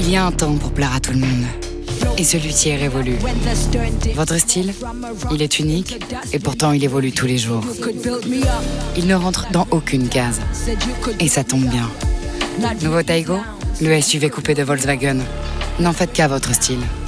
Il y a un temps pour plaire à tout le monde. Et celui-ci est révolu. Votre style, il est unique et pourtant il évolue tous les jours. Il ne rentre dans aucune case. Et ça tombe bien. Nouveau Taygo, le SUV coupé de Volkswagen. N'en faites qu'à votre style.